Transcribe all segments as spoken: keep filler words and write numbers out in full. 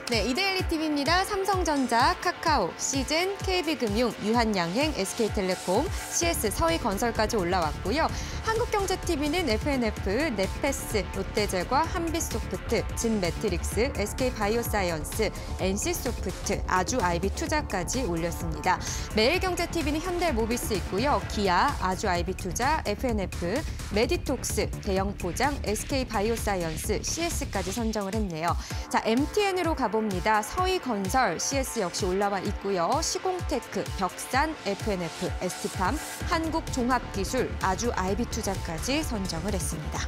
네, 이데일리 티비입니다. 삼성전자, 카카오, 시즌, 케이비금융, 유한양행, 에스케이텔레콤, 씨에스, 서희건설까지 올라왔고요. 한국경제티비는 에프엔에프, 넷패스, 롯데제과, 한빛소프트, 진매트릭스, 에스케이바이오사이언스, 엔씨소프트, 아주아이비투자까지 올렸습니다. 매일경제티비는 현대모비스 있고요. 기아, 아주아이비투자, 에프엔에프, 메디톡스, 대영포장, 에스케이바이오사이언스, 씨에스까지 선정을 했네요. 자, 엠티엔으로 가보면 봅니다. 서희건설, 씨에스 역시 올라와 있고요. 시공테크, 벽산, 에프엔에프, 에스티팜, 한국종합기술, 아주아이비투자까지 선정을 했습니다.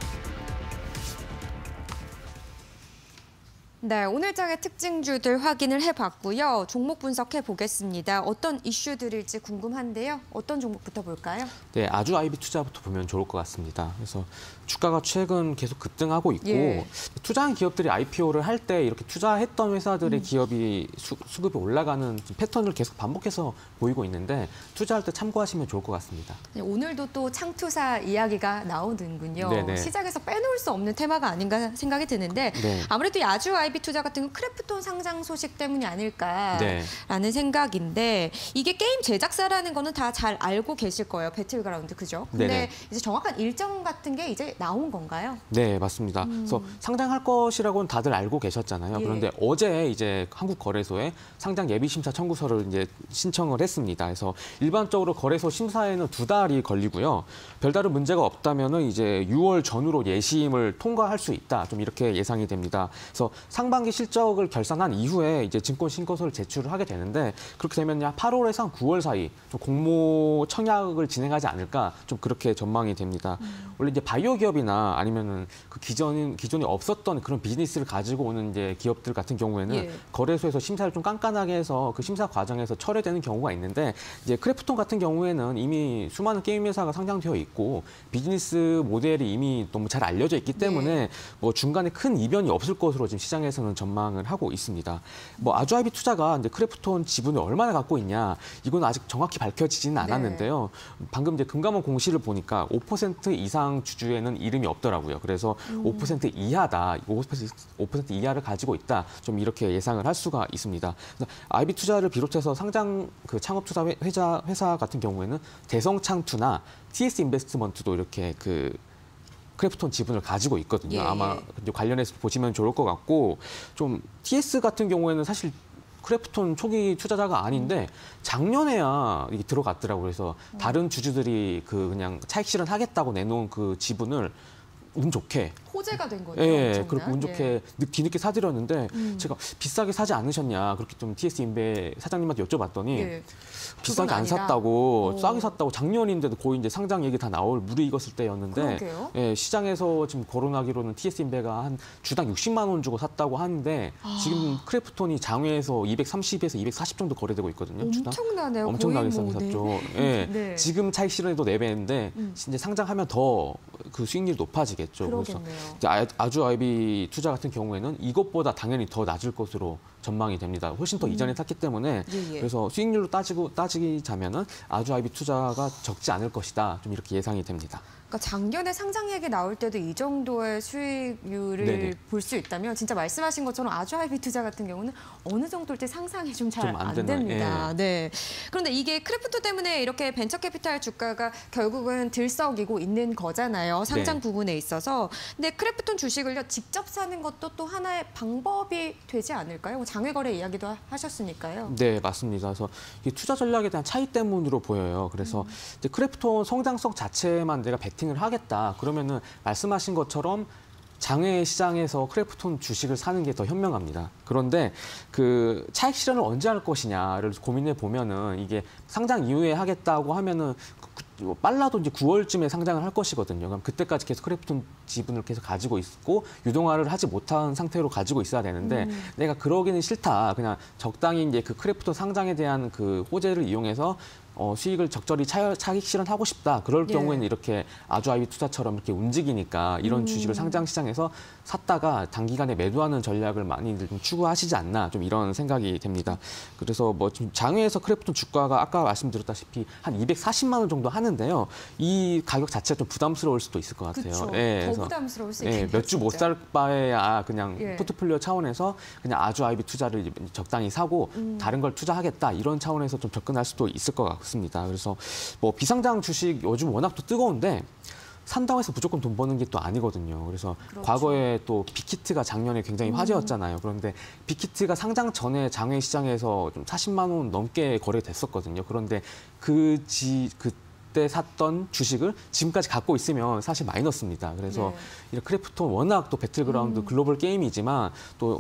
네, 오늘 장의 특징주들 확인을 해봤고요. 종목 분석해 보겠습니다. 어떤 이슈들일지 궁금한데요. 어떤 종목부터 볼까요? 네, 아주아이비투자부터 보면 좋을 것 같습니다. 그래서 주가가 최근 계속 급등하고 있고 예. 투자한 기업들이 아이피오를 할 때 이렇게 투자했던 회사들의 음. 기업이 수, 수급이 올라가는 패턴을 계속 반복해서 보이고 있는데 투자할 때 참고하시면 좋을 것 같습니다. 네, 오늘도 또 창투사 이야기가 나오는군요. 네네. 시장에서 빼놓을 수 없는 테마가 아닌가 생각이 드는데 네. 아무래도 이 아주아이비투자 같은 건 크래프톤 상장 소식 때문이 아닐까라는 네. 생각인데 이게 게임 제작사라는 거는 다 잘 알고 계실 거예요. 배틀그라운드, 그죠? 근데 네네. 이제 정확한 일정 같은 게 이제 나온 건가요? 네, 맞습니다. 음. 그래서 상장할 것이라고는 다들 알고 계셨잖아요. 예. 그런데 어제 이제 한국거래소에 상장 예비심사 청구서를 이제 신청을 했습니다. 그래서 일반적으로 거래소 심사에는 두 달이 걸리고요. 별다른 문제가 없다면은 이제 유월 전후로 예심을 통과할 수 있다. 좀 이렇게 예상이 됩니다. 그래서 상반기 실적을 결산한 이후에 이제 증권 신고서를 제출을 하게 되는데 그렇게 되면 팔월에서 구월 사이 좀 공모 청약을 진행하지 않을까 좀 그렇게 전망이 됩니다. 음. 원래 이제 바이오 기업이나 아니면은 그 기존 기존에 없었던 그런 비즈니스를 가지고 오는 이제 기업들 같은 경우에는 예. 거래소에서 심사를 좀 깐깐하게 해서 그 심사 과정에서 철회되는 경우가 있는데 이제 크래프톤 같은 경우에는 이미 수많은 게임 회사가 상장되어 있고 비즈니스 모델이 이미 너무 잘 알려져 있기 때문에 예. 뭐 중간에 큰 이변이 없을 것으로 지금 시장에서는 전망을 하고 있습니다. 뭐 아주아이비투자가 이제 크래프톤 지분을 얼마나 갖고 있냐 이건 아직 정확히 밝혀지지는 않았는데요. 네. 방금 이제 금감원 공시를 보니까 오 퍼센트 이상 주주에는 이름이 없더라고요. 그래서 음. 오 퍼센트 이하다, 오 퍼센트 이하를 가지고 있다. 좀 이렇게 예상을 할 수가 있습니다. 아이비투자를 비롯해서 상장 그 창업투자 회사, 회사 같은 경우에는 대성창투나 티에스인베스트먼트도 이렇게 그 크래프톤 지분을 가지고 있거든요. 예. 아마 관련해서 보시면 좋을 것 같고 좀 티에스 같은 경우에는 사실 크래프톤 초기 투자자가 아닌데 작년에야 이게 들어갔더라고요. 그래서 다른 주주들이 그 그냥 차익 실현하겠다고 내놓은 그 지분을 운 좋게 호재가 된 거죠. 예, 그렇게 운 좋게 예. 뒤늦게 사드렸는데 음. 제가 비싸게 사지 않으셨냐 그렇게 좀 티에스인베 사장님한테 여쭤봤더니 예. 비싸게 안 아니라. 샀다고 오. 싸게 샀다고 작년인데도 거의 이제 상장 얘기 다 나올 물이 익었을 때였는데 예, 시장에서 지금 거론하기로는 티에스인베가 한 주당 육십만 원 주고 샀다고 하는데 아. 지금 크래프톤이 장외에서 이백삼십에서 이백사십 정도 거래되고 있거든요. 엄청나네요. 엄청나게 싸게 샀죠. 네. 예, 네. 지금 차익 실현에도 네 배인데 음. 이제 상장하면 더 그 수익률이 높아지겠죠. 그러겠네요. 그래서 이제 아주아이비 투자 같은 경우에는 이것보다 당연히 더 낮을 것으로 전망이 됩니다. 훨씬 더 음. 이전에 샀기 때문에 예, 예. 그래서 수익률로 따지고 따지자면은 아주아이비 투자가 적지 않을 것이다. 좀 이렇게 예상이 됩니다. 그러니까 작년에 상장 얘기 나올 때도 이 정도의 수익률을 볼 수 있다면 진짜 말씀하신 것처럼 아주아이비투자 같은 경우는 어느 정도일지 상상이 좀 잘 안 됩니다. 예. 네. 그런데 이게 크래프톤 때문에 이렇게 벤처캐피탈 주가가 결국은 들썩이고 있는 거잖아요. 상장 네. 부분에 있어서. 근데 크래프톤 주식을요 직접 사는 것도 또 하나의 방법이 되지 않을까요? 장외거래 이야기도 하셨으니까요. 네, 맞습니다. 그래서 이 투자 전략에 대한 차이 때문으로 보여요. 그래서 음. 이제 크래프톤 성장성 자체만 내가 베팅을 하겠다. 그러면은 말씀하신 것처럼 장외 시장에서 크래프톤 주식을 사는 게 더 현명합니다. 그런데 그 차익 실현을 언제 할 것이냐를 고민해 보면은 이게 상장 이후에 하겠다고 하면은 빨라도 이제 구월쯤에 상장을 할 것이거든요. 그럼 그때까지 계속 크래프톤 지분을 계속 가지고 있고 유동화를 하지 못한 상태로 가지고 있어야 되는데 음. 내가 그러기는 싫다. 그냥 적당히 이제 그 크래프톤 상장에 대한 그 호재를 이용해서 어, 수익을 적절히 차, 차익 실현하고 싶다. 그럴 경우에는 예. 이렇게 아주아이비 투자처럼 이렇게 움직이니까 이런 음. 주식을 상장 시장에서 샀다가 단기간에 매도하는 전략을 많이들 좀 추구하시지 않나 좀 이런 생각이 됩니다. 그래서 뭐 지금 장외에서 크래프톤 주가가 아까 말씀드렸다시피 한 이백사십만 원 정도 하는 하는데요. 이 가격 자체가 좀 부담스러울 수도 있을 것 같아요. 그렇죠. 예, 더 부담스러울 수 있겠네요. 예, 몇 주 못 살 바에야 그냥 예. 포트폴리오 차원에서 그냥 아주 아이비 투자를 적당히 사고 음. 다른 걸 투자하겠다 이런 차원에서 좀 접근할 수도 있을 것 같습니다. 그래서 뭐 비상장 주식 요즘 워낙 또 뜨거운데 산다고 해서 무조건 돈 버는 게 또 아니거든요. 그래서 그렇죠. 과거에 또 빅히트가 작년에 굉장히 화제였잖아요. 그런데 빅히트가 상장 전에 장외 시장에서 좀 사십만 원 넘게 거래됐었거든요. 그런데 그 지, 그때 샀던 주식을 지금까지 갖고 있으면 사실 마이너스입니다. 그래서 네. 크래프톤 워낙 또 배틀그라운드 음. 글로벌 게임이지만 또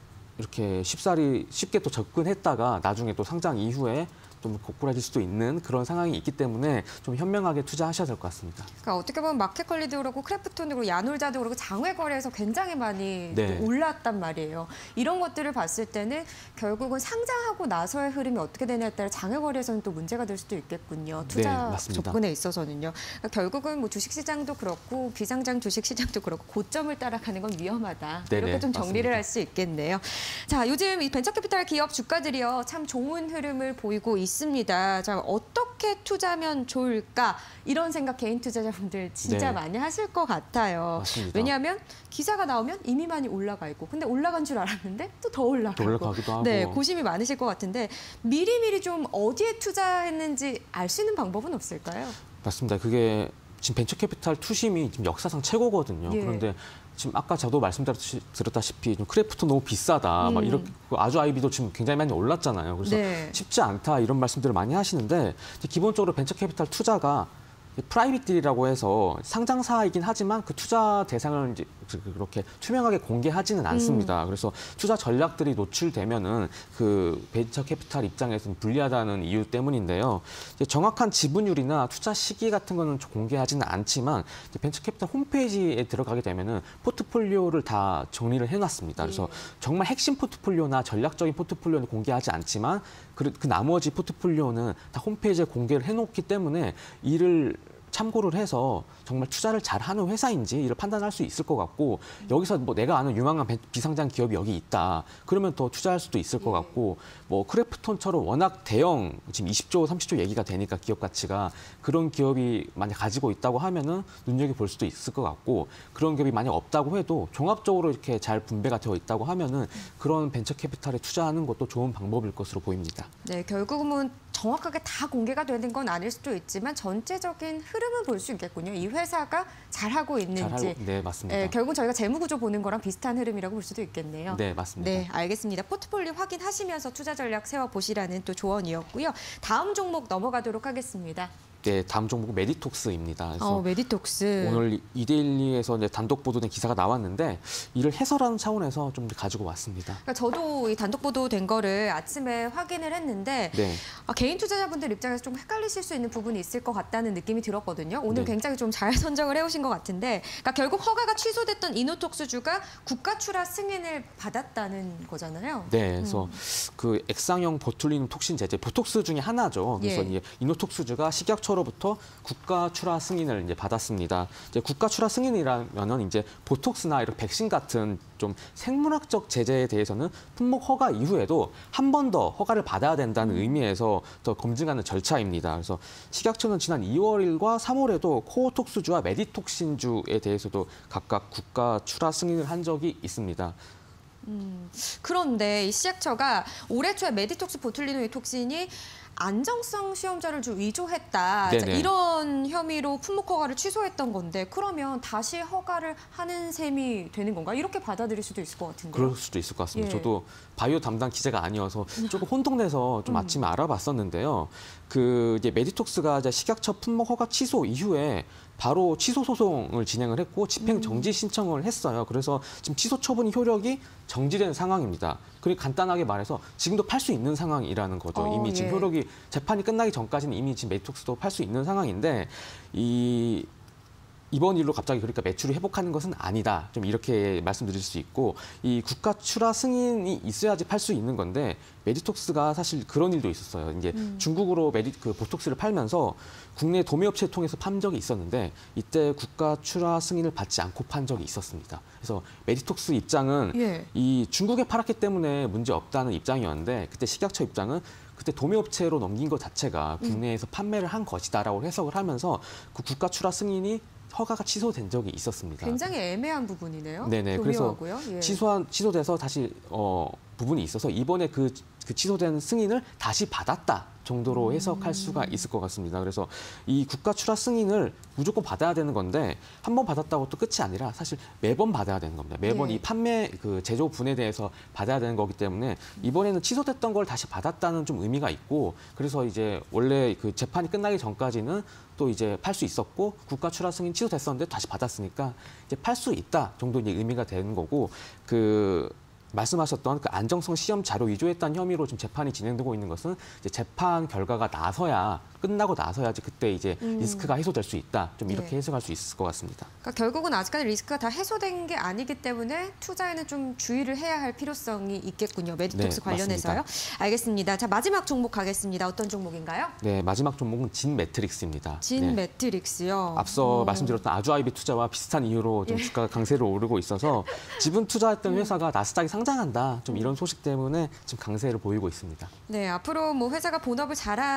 이렇게 쉽사리 쉽게 또 접근했다가 나중에 또 상장 이후에 좀 고꾸라질 수도 있는 그런 상황이 있기 때문에 좀 현명하게 투자하셔야 될 것 같습니다. 그러니까 어떻게 보면 마켓컬리도 그렇고 크래프톤도 그렇고 야놀자도 그렇고 장외 거래에서 굉장히 많이 네. 올랐단 말이에요. 이런 것들을 봤을 때는 결국은 상장하고 나서의 흐름이 어떻게 되냐에 따라 장외 거래에서는 또 문제가 될 수도 있겠군요. 투자 네, 접근에 있어서는요. 그러니까 결국은 뭐 주식시장도 그렇고 비상장 주식시장도 그렇고 고점을 따라가는 건 위험하다. 네네, 이렇게 좀 정리를 맞습니다. 할 수 있겠네요. 자, 요즘 이 벤처캐피탈 기업 주가들이요 참 좋은 흐름을 보이고 있습니다. 있습니다. 자, 어떻게 투자하면 좋을까? 이런 생각 개인 투자자분들 진짜 네. 많이 하실 것 같아요. 맞습니다. 왜냐하면 기사가 나오면 이미 많이 올라가 있고 근데 올라간 줄 알았는데 또 더 올라가고. 또 올라가기도 하고. 네, 고심이 많으실 것 같은데 미리미리 좀 어디에 투자했는지 알 수 있는 방법은 없을까요? 맞습니다. 그게 지금 벤처캐피탈 투심이 지금 역사상 최고거든요. 예. 그런데 지금 아까 저도 말씀드렸다시피 좀 크래프톤 너무 비싸다. 음. 막 이렇게 아주 아이비도 지금 굉장히 많이 올랐잖아요. 그래서 네. 쉽지 않다 이런 말씀들을 많이 하시는데 기본적으로 벤처캐피탈 투자가 프라이빗 딜이라고 해서 상장사이긴 하지만 그 투자 대상을 이제 그렇게 투명하게 공개하지는 않습니다. 음. 그래서 투자 전략들이 노출되면은 그 벤처 캐피탈 입장에서는 불리하다는 이유 때문인데요. 이제 정확한 지분율이나 투자 시기 같은 거는 공개하지는 않지만 벤처 캐피탈 홈페이지에 들어가게 되면은 포트폴리오를 다 정리를 해놨습니다. 그래서 정말 핵심 포트폴리오나 전략적인 포트폴리오는 공개하지 않지만 그, 그 나머지 포트폴리오는 다 홈페이지에 공개를 해놓기 때문에 이를 참고를 해서 정말 투자를 잘하는 회사인지 이를 판단할 수 있을 것 같고 여기서 뭐 내가 아는 유망한 비상장 기업이 여기 있다. 그러면 더 투자할 수도 있을 것 같고 뭐 크래프톤처럼 워낙 대형 지금 이십조, 삼십조 얘기가 되니까 기업 가치가 그런 기업이 만약 가지고 있다고 하면은 눈여겨볼 수도 있을 것 같고 그런 기업이 만약 없다고 해도 종합적으로 이렇게 잘 분배가 되어 있다고 하면은 그런 벤처 캐피탈에 투자하는 것도 좋은 방법일 것으로 보입니다. 네, 결국은 정확하게 다 공개가 되는 건 아닐 수도 있지만 전체적인 흐름은 볼 수 있겠군요. 이 회사가 잘하고 있는지. 잘하고, 네, 맞습니다. 네, 결국 저희가 재무구조 보는 거랑 비슷한 흐름이라고 볼 수도 있겠네요. 네, 맞습니다. 네, 알겠습니다. 포트폴리오 확인하시면서 투자 전략 세워보시라는 또 조언이었고요. 다음 종목 넘어가도록 하겠습니다. 네, 다음 종목은 메디톡스입니다. 그래서 어, 메디톡스. 오늘 이데일리에서 이제 단독 보도된 기사가 나왔는데 이를 해설하는 차원에서 좀 가지고 왔습니다. 그러니까 저도 이 단독 보도된 거를 아침에 확인을 했는데 네. 아, 개인 투자자분들 입장에서 좀 헷갈리실 수 있는 부분이 있을 것 같다는 느낌이 들었거든요. 오늘 네. 굉장히 좀 잘 선정을 해오신 것 같은데 그러니까 결국 허가가 취소됐던 이노톡스주가 국가 출하 승인을 받았다는 거잖아요. 네, 그래서 음. 그 액상형 보툴리눔 톡신 제제 보톡스 중에 하나죠. 그래서 예. 이제 이노톡스주가 식약처로부터 국가 출하 승인을 이제 받았습니다. 이제 국가 출하 승인이라면은 이제 보톡스나 이런 백신 같은 좀 생물학적 제재에 대해서는 품목 허가 이후에도 한 번 더 허가를 받아야 된다는 의미에서 더 검증하는 절차입니다. 그래서 식약처는 지난 이월과 삼월에도 코어톡스주와 메디톡신주에 대해서도 각각 국가 출하 승인을 한 적이 있습니다. 음, 그런데 이 식약처가 올해 초에 메디톡스 보툴리눔 톡신이 안정성 시험자를 좀 위조했다. 자, 이런 혐의로 품목 허가를 취소했던 건데 그러면 다시 허가를 하는 셈이 되는 건가? 이렇게 받아들일 수도 있을 것 같은데요. 그럴 수도 있을 것 같습니다. 예. 저도 바이오 담당 기자가 아니어서 조금 혼동돼서 좀 음. 아침에 알아봤었는데요. 그 이제 메디톡스가 이제 식약처 품목 허가 취소 이후에 바로 취소 소송을 진행을 했고 집행 정지 신청을 했어요. 그래서 지금 취소 처분이 효력이 정지된 상황입니다. 그리고 간단하게 말해서 지금도 팔 수 있는 상황이라는 거죠. 어, 이미 지금 예. 효력이 재판이 끝나기 전까지는 이미 지금 메디톡스도 팔 수 있는 상황인데 이 이번 일로 갑자기 그러니까 매출이 회복하는 것은 아니다. 좀 이렇게 말씀드릴 수 있고 이 국가 출하 승인이 있어야지 팔 수 있는 건데 메디톡스가 사실 그런 일도 있었어요. 이제 음. 중국으로 메디 그 보톡스를 팔면서 국내 도매업체를 통해서 판 적이 있었는데 이때 국가 출하 승인을 받지 않고 판 적이 있었습니다. 그래서 메디톡스 입장은 예. 이 중국에 팔았기 때문에 문제 없다는 입장이었는데 그때 식약처 입장은 그때 도매업체로 넘긴 것 자체가 국내에서 판매를 한 것이다라고 해석을 하면서 그 국가 출하 승인이 허가가 취소된 적이 있었습니다. 굉장히 애매한 부분이네요. 네네. 그래서 예. 취소한 취소돼서 다시 어, 부분이 있어서 이번에 그, 그 취소된 승인을 다시 받았다 정도로 해석할 수가 있을 것 같습니다. 그래서 이 국가 출하 승인을 무조건 받아야 되는 건데 한 번 받았다고 또 끝이 아니라 사실 매번 받아야 되는 겁니다. 매번 네. 이 판매 그 제조분에 대해서 받아야 되는 거기 때문에 이번에는 취소됐던 걸 다시 받았다는 좀 의미가 있고 그래서 이제 원래 그 재판이 끝나기 전까지는 또 이제 팔 수 있었고 국가 출하 승인 취소됐었는데 다시 받았으니까 이제 팔 수 있다 정도 이제 의미가 되는 거고 그 말씀하셨던 그 안정성 시험 자료 위조했다는 혐의로 지금 재판이 진행되고 있는 것은 이제 재판 결과가 나서야 끝나고 나서야지 그때 이제 음. 리스크가 해소될 수 있다. 좀 이렇게 네. 해석할 수 있을 것 같습니다. 그러니까 결국은 아직까지 리스크가 다 해소된 게 아니기 때문에 투자에는 좀 주의를 해야 할 필요성이 있겠군요. 메디톡스 네, 관련해서요. 맞습니다. 알겠습니다. 자, 마지막 종목 가겠습니다. 어떤 종목인가요? 네, 마지막 종목은 진 매트릭스입니다. 진 네. 매트릭스요. 앞서 오. 말씀드렸던 아주아이비 투자와 비슷한 이유로 좀 예. 주가가 강세로 오르고 있어서 지분 투자했던 회사가 나스닥에 상장한다. 좀 이런 소식 때문에 지금 강세를 보이고 있습니다. 네, 앞으로 뭐 회사가 본업을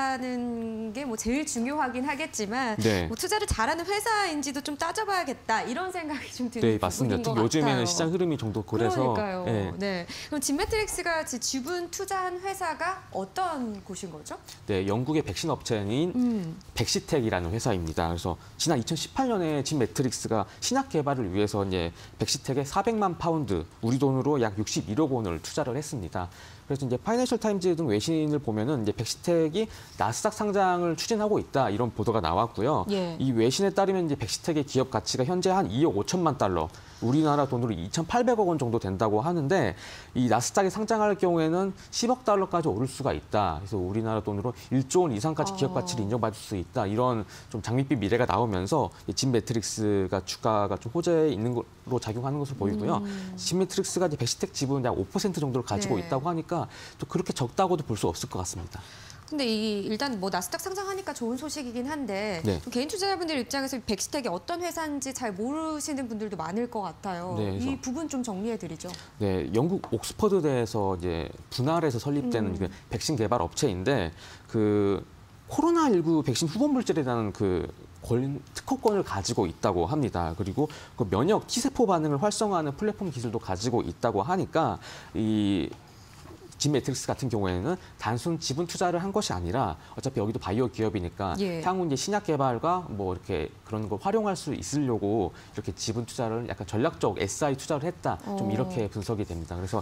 잘하는 게 뭐 제일 중요하긴 하겠지만 네. 뭐 투자를 잘하는 회사인지도 좀 따져봐야겠다 이런 생각이 좀 드는 네, 맞습니다. 부분인 것 특히 요즘에는 같아요. 시장 흐름이 정도 그래서 그러니까요. 네. 네. 그럼 진매트릭스가 지분 투자한 회사가 어떤 곳인 거죠? 네, 영국의 백신 업체인 음. 백시텍이라는 회사입니다. 그래서 지난 이천십팔 년에 진 매트릭스가 신약 개발을 위해서 이제 백시텍에 사백만 파운드, 우리 돈으로 약 육십일억 원을 투자를 했습니다. 그래서 이제 파이낸셜 타임즈 등 외신을 보면은 이제 백시텍이 나스닥 상장을 추진하고 있다 이런 보도가 나왔고요. 예. 이 외신에 따르면 이제 백시텍의 기업 가치가 현재 한 이억 오천만 달러, 우리나라 돈으로 이천팔백억 원 정도 된다고 하는데 이 나스닥에 상장할 경우에는 십억 달러까지 오를 수가 있다. 그래서 우리나라 돈으로 일조 원 이상까지 기업 가치를 인정받을 수 있다. 이런 좀 장밋빛 미래가 나오면서 진 매트릭스가 주가가 좀 호재에 있는 걸로 작용하는 것으로 보이고요. 음. 진 매트릭스가 이제 백시텍 지분 약 오 퍼센트 정도를 가지고 네. 있다고 하니까 또 그렇게 적다고도 볼 수 없을 것 같습니다. 근데 이 일단 뭐 나스닥 상장하니까 좋은 소식이긴 한데 네. 좀 개인 투자자분들 입장에서 백시텍이 어떤 회사인지 잘 모르시는 분들도 많을 것 같아요. 네, 그래서- 이 부분 좀 정리해 드리죠. 네, 영국 옥스퍼드대에서 이제 분할해서 설립된 음. 그 백신 개발 업체인데 그 코로나십구 백신 후보 물질이라는 그 권, 특허권을 가지고 있다고 합니다. 그리고 그 면역 T세포 반응을 활성화하는 플랫폼 기술도 가지고 있다고 하니까 이 진 매트릭스 같은 경우에는 단순 지분 투자를 한 것이 아니라 어차피 여기도 바이오 기업이니까 예. 향후 이제 신약 개발과 뭐 이렇게 그런 걸 활용할 수 있으려고 이렇게 지분 투자를 약간 전략적 에스아이 투자를 했다. 좀 어. 이렇게 분석이 됩니다. 그래서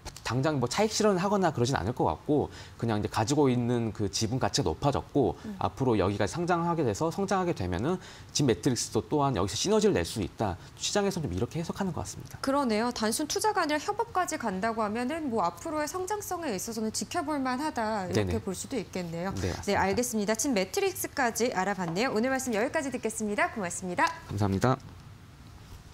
당장 뭐 차익 실현을 하거나 그러진 않을 것 같고 그냥 이제 가지고 있는 그 지분 가치가 높아졌고 음. 앞으로 여기가 상장하게 돼서 성장하게 되면은 진 매트릭스도 또한 여기서 시너지를 낼 수 있다. 시장에서는 좀 이렇게 해석하는 것 같습니다. 그러네요. 단순 투자가 아니라 협업까지 간다고 하면은 뭐 앞으로의 성장성에 있어서는 지켜볼 만하다 이렇게 네네. 볼 수도 있겠네요. 네, 맞습니다. 네, 알겠습니다. 진 매트릭스까지 알아봤네요. 오늘 말씀 여기까지 듣겠습니다. 고맙습니다. 감사합니다.